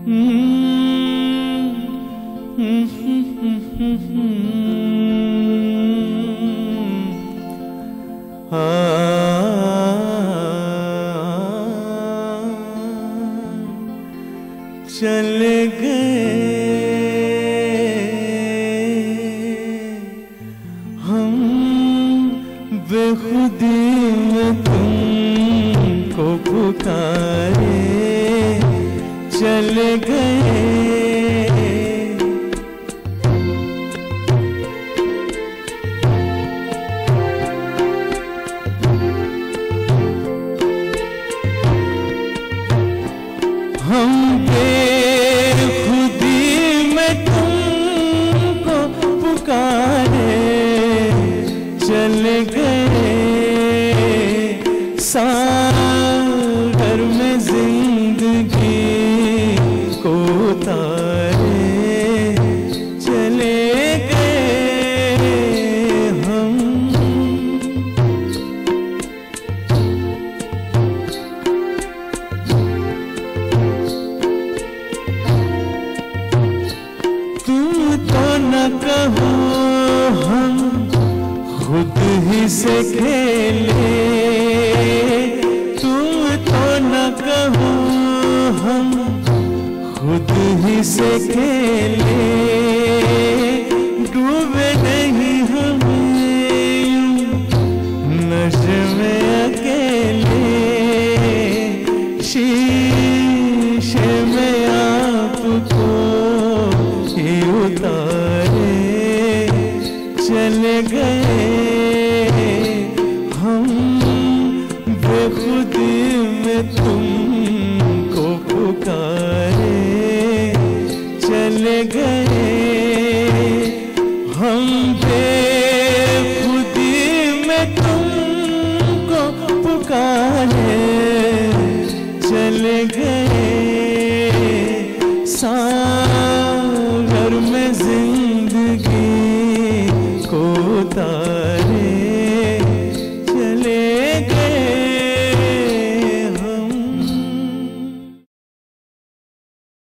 चले गए हम बेखुदी में तुमको पुकारे, चले गए हम बेखुदी में तुमको पुकारे, चले गए सागर में जिंदगी को तारे, चले गए हम। तुम तो न कहो हम खुद ही से खेले, तुम तो न कहो हम खुद ही से खेले, डूबे नहीं हम नशे में अकेले, शीशे में आपको ही उतारे, चले गए